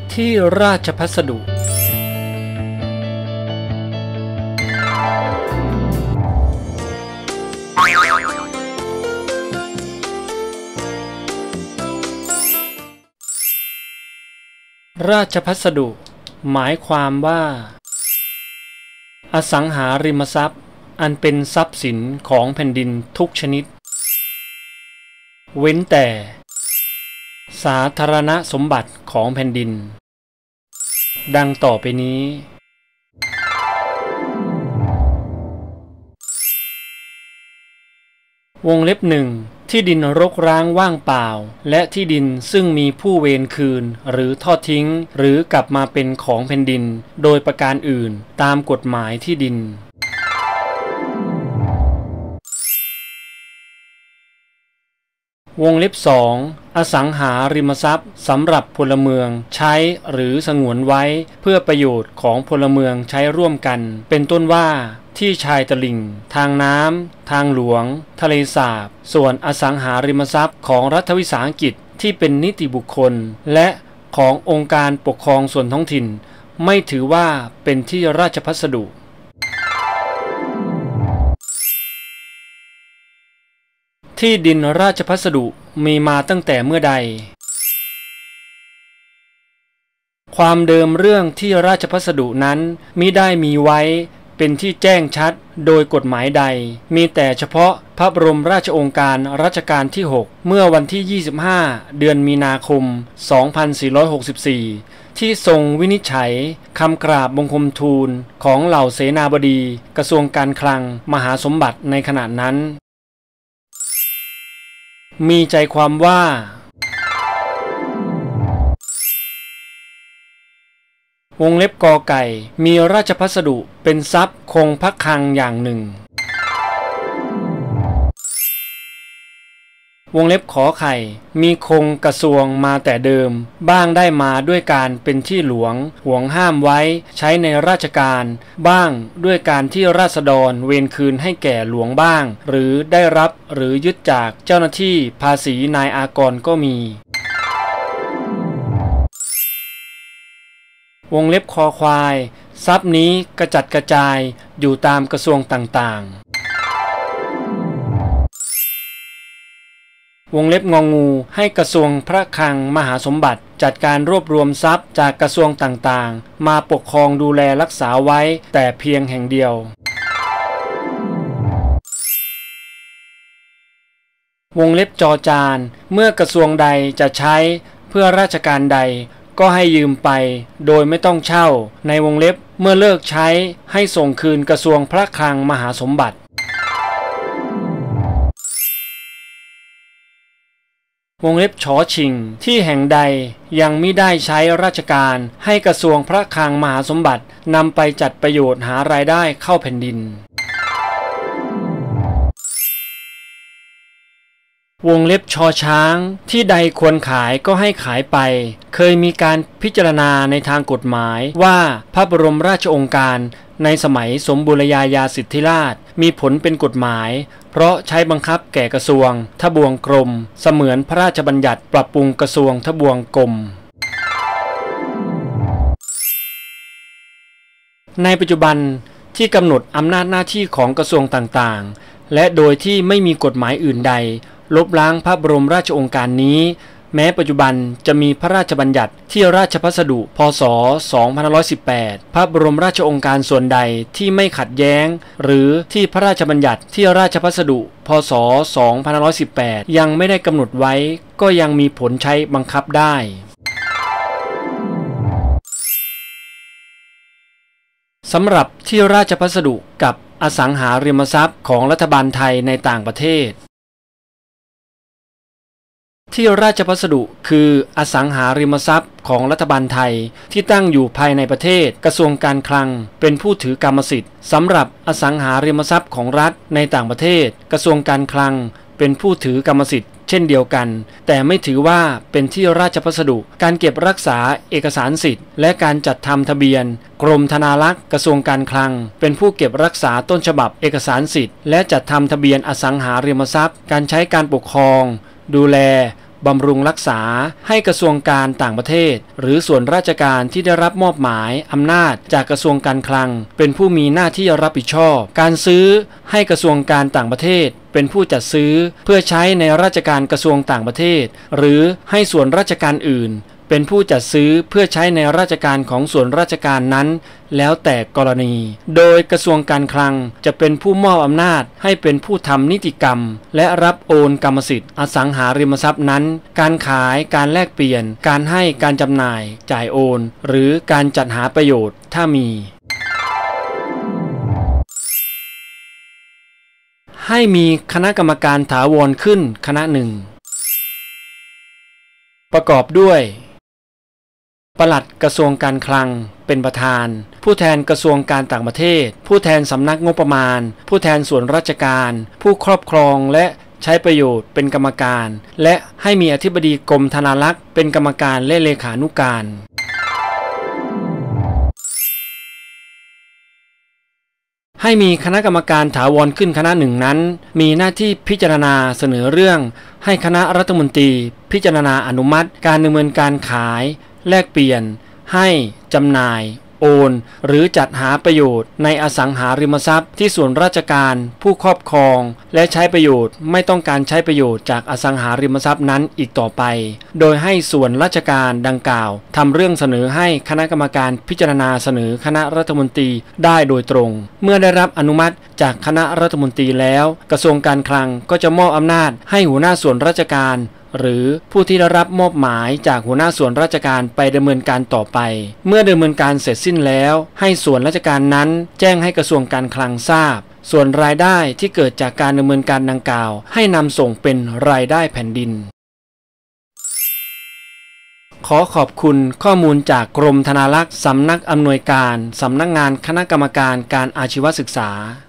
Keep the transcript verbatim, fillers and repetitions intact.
ที่ราชพัสดุราชพัสดุหมายความว่าอสังหาริมทรัพย์อันเป็นทรัพย์สินของแผ่นดินทุกชนิดเว้นแต่สาธารณสมบัติของแผ่นดินดังต่อไปนี้วงเล็บหนึ่งที่ดินรกร้างว่างเปล่าและที่ดินซึ่งมีผู้เวรคืนหรือทอดทิ้งหรือกลับมาเป็นของแผ่นดินโดยประการอื่นตามกฎหมายที่ดินวงเล็บสองอสังหาริมทรัพย์สำหรับพลเมืองใช้หรือสงวนไว้เพื่อประโยชน์ของพลเมืองใช้ร่วมกันเป็นต้นว่าที่ชายตลิ่งทางน้ำทางหลวงทะเลสาบส่วนอสังหาริมทรัพย์ของรัฐวิสาหกิจที่เป็นนิติบุคคลและขององค์การปกครองส่วนท้องถิ่นไม่ถือว่าเป็นที่ราชพัสดุที่ดินราชพัสดุมีมาตั้งแต่เมื่อใดความเดิมเรื่องที่ราชพัสดุนั้นมิได้มีไว้เป็นที่แจ้งชัดโดยกฎหมายใดมีแต่เฉพาะพระบรมราชโองการรัชกาลที่หกเมื่อวันที่ยี่สิบห้าเดือนมีนาคมสองพันสี่ร้อยหกสิบสี่ที่ทรงวินิจฉัยคำกราบบังคมทูลของเหล่าเสนาบดีกระทรวงการคลังมหาสมบัติในขณะนั้นมีใจความว่าวงเล็บกอไก่มีราชพัสดุเป็นทรัพย์คงพักคลังอย่างหนึ่งวงเล็บขอไข่มีคงกระทรวงมาแต่เดิมบ้างได้มาด้วยการเป็นที่หลวงห่วงห้ามไว้ใช้ในราชการบ้างด้วยการที่ราษฎรเวรคืนให้แก่หลวงบ้างหรือได้รับหรือยึดจากเจ้าหน้าที่ภาษีนายอากรก็มีวงเล็บคอควายทรัพย์นี้กระจัดกระจายอยู่ตามกระทรวงต่างๆวงเล็บงองูให้กระทรวงพระคลังมหาสมบัติจัดการรวบรวมทรัพย์จากกระทรวงต่างๆมาปกครองดูแลรักษาไว้แต่เพียงแห่งเดียววงเล็บจอจานเมื่อกระทรวงใดจะใช้เพื่อราชการใดก็ให้ยืมไปโดยไม่ต้องเช่าในวงเล็บเมื่อเลิกใช้ให้ส่งคืนกระทรวงพระคลังมหาสมบัติวงเล็บฉอชิงที่แห่งใดยังมิได้ใช้ราชการให้กระทรวงพระคลังมหาสมบัตินำไปจัดประโยชน์หารายได้เข้าแผ่นดินวงเล็บชอช้างที่ใดควรขายก็ให้ขายไปเคยมีการพิจารณาในทางกฎหมายว่าพระบรมราชโองการในสมัยสมบูรณาญาสิทธิราชมีผลเป็นกฎหมายเพราะใช้บังคับแก่กระทรวงทบวงกรมเสมือนพระราชบัญญัติปรับปรุงกระทรวงทบวงกรมในปัจจุบันที่กำหนดอำนาจหน้าที่ของกระทรวงต่างๆและโดยที่ไม่มีกฎหมายอื่นใดลบล้างพระบรมราชโองการนี้แม้ปัจจุบันจะมีพระราชบัญญัติที่ราชพัสดุพ.ศ. สองพันห้าร้อยสิบแปดพระบรมราชโองการส่วนใดที่ไม่ขัดแย้งหรือที่พระราชบัญญัติที่ราชพัสดุพ.ศ. สองพันห้าร้อยสิบแปดยังไม่ได้กำหนดไว้ก็ยังมีผลใช้บังคับได้สำหรับที่ราชพัสดุกับอสังหาริมทรัพย์ของรัฐบาลไทยในต่างประเทศที่ราชพัสดุคืออสังหาริมทรัพย์ของรัฐบาลไทยที่ตั้งอยู่ภายในประเทศกระทรวงการคลังเป็นผู้ถือกรรมสิทธิ์สำหรับอสังหาริมทรัพย์ของรัฐในต่างประเทศกระทรวงการคลังเป็นผู้ถือกรรมสิทธิ์เช่นเดียวกันแต่ไม่ถือว่าเป็นที่ราชพัสดุการเก็บรักษาเอกสารสิทธิ์และการจัดทำทะเบียนกรมธนารักษ์กระทรวงการคลังเป็นผู้เก็บรักษาต้นฉบับเอกสารสิทธิ์และจัดทำทะเบียนอสังหาริมทรัพย์การใช้การปกครองดูแลบำรุงรักษาให้กระทรวงการต่างประเทศหรือส่วนราชการที่ได้รับมอบหมายอำนาจจากกระทรวงการคลังเป็นผู้มีหน้าที่รับผิดชอบการซื้อให้กระทรวงการต่างประเทศเป็นผู้จัดซื้อเพื่อใช้ในราชการกระทรวงต่างประเทศหรือให้ส่วนราชการอื่นเป็นผู้จัดซื้อเพื่อใช้ในราชการของส่วนราชการนั้นแล้วแต่กรณีโดยกระทรวงการคลังจะเป็นผู้มอบอำนาจให้เป็นผู้ทำนิติกรรมและรับโอนกรรมสิทธิ์อสังหาริมทรัพย์นั้นการขายการแลกเปลี่ยนการให้การจำหน่ายจ่ายโอนหรือการจัดหาประโยชน์ถ้ามีให้มีคณะกรรมการถาวรขึ้นคณะหนึ่งประกอบด้วยปลัดกระทรวงการคลังเป็นประธานผู้แทนกระทรวงการต่างประเทศผู้แทนสำนักงบประมาณผู้แทนส่วนราชการผู้ครอบครองและใช้ประโยชน์เป็นกรรมการและให้มีอธิบดีกรมธนารักษ์เป็นกรรมการและเลขานุการให้มีคณะกรรมการถาวรขึ้นคณะหนึ่งนั้นมีหน้าที่พิจารณาเสนอเรื่องให้คณะรัฐมนตรีพิจารณาอนุมัติการดำเนินการขายแลกเปลี่ยนให้จำหน่ายโอนหรือจัดหาประโยชน์ในอสังหาริมทรัพย์ที่ส่วนราชการผู้ครอบครองและใช้ประโยชน์ไม่ต้องการใช้ประโยชน์จากอสังหาริมทรัพย์นั้นอีกต่อไปโดยให้ส่วนราชการดังกล่าวทำเรื่องเสนอให้คณะกรรมการพิจารณาเสนอคณะรัฐมนตรีได้โดยตรงเมื่อได้รับอนุมัติจากคณะรัฐมนตรีแล้วกระทรวงการคลังก็จะมอบอำนาจให้หัวหน้าส่วนราชการหรือผู้ที่ได้รับมอบหมายจากหัวหน้าส่วนราชการไปดำเนินการต่อไปเมื่อดำเนินการเสร็จสิ้นแล้วให้ส่วนราชการนั้นแจ้งให้กระทรวงการคลังทราบส่วนรายได้ที่เกิดจากการดำเนินการดังกล่าวให้นำส่งเป็นรายได้แผ่นดินขอขอบคุณข้อมูลจากกรมธนารักษ์สำนักอำนวยการสำนักงานคณะกรรมการการอาชีวศึกษา